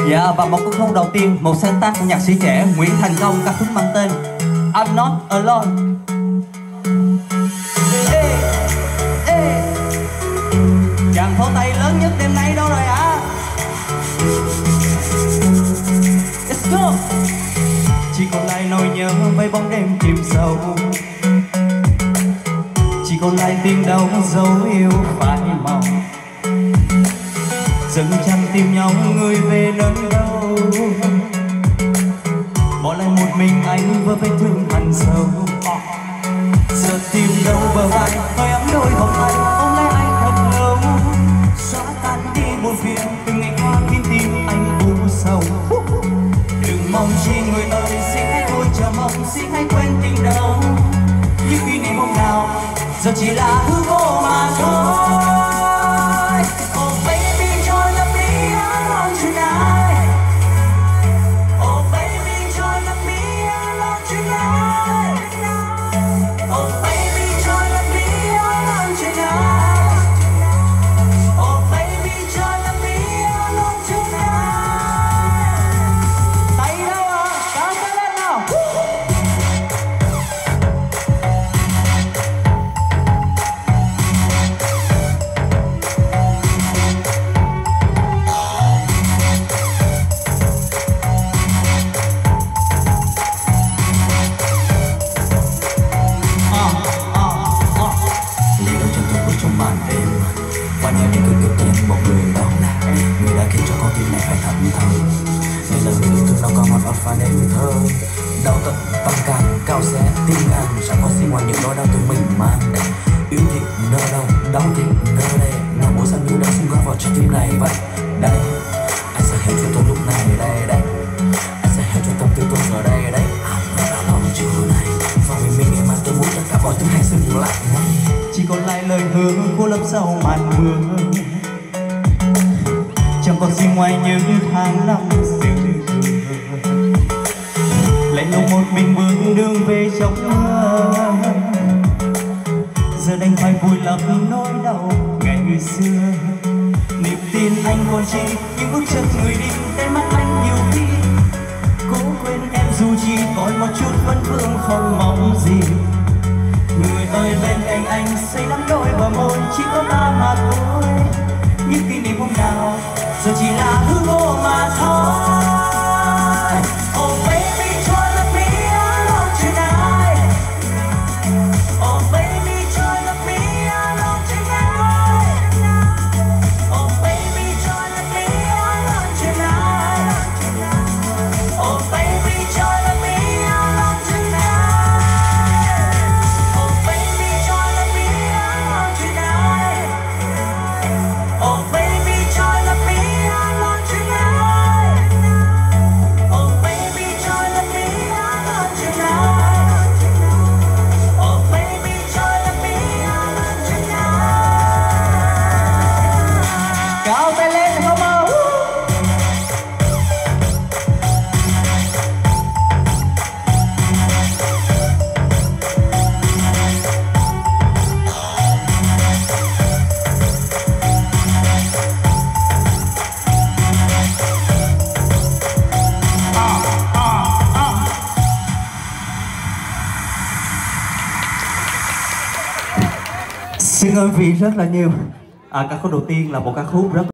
Dạ, và một khúc đầu tiên, một sáng tác của nhạc sĩ trẻ Nguyễn Thành Công, ca khúc mang tên I'm Not Alone. Chàng pháo tay lớn nhất đêm nay đâu rồi hả? Let's go. Chỉ còn lại nỗi nhớ với bóng đêm chìm sâu, chỉ còn lại tiếng đau dấu yêu phai màu. Dần chẳng tìm nhau người về nơi đâu, bỏ lại một mình anh với vết thương hằn sâu. Giờ tìm đâu bờ vai hơi ấm đôi vòng tay, ôm lấy anh thật lâu, xóa tan đi buồn phiền từng ngày qua khiến tim anh u sầu. Đừng mong chi người ơi, xin hãy thôi chờ mong, xin hãy quên tình đầu. Những kỷ niệm hôm nào giờ chỉ là hư vô mà thôi. Và nên thơ đau tận tâm can cao sẽ tim gan, chẳng có gì ngoài những nỗi đau từ mình mang. Yêu thì nơi đâu, đau thì nơi đây, nào mỗi sao như đã xung góc vào trái tim này vậy. Đây anh sẽ hiểu cho tôi lúc này, đây đây anh sẽ hiểu cho tâm tư tôi giờ đây đấy. Đau lòng chiều này và vì mình ngày mai tôi muốn tất cả mọi thứ hãy dừng lại ngay. Chỉ còn lại lời hứa cô lấp sau màn mưa, chẳng còn gì ngoài những tháng năm lại lúc một mình bước đường về trong mưa. Giờ đành phải vùi lấp nỗi đau ngày xưa. Niềm tin anh còn chi những bước chân người đi, tay mắt anh nhiều khi cố quên em dù chỉ còn một chút vẫn vương không mong gì. Người ơi bên cạnh anh say lắm đôi bờ môi, chỉ có ta mà thôi. Những kỷ niệm hôm nào giờ chỉ là hư vô mà thôi. Cao tay lên không mơ. Xin ơn vì rất là nhiều. Ca khúc đầu tiên là một ca khúc rất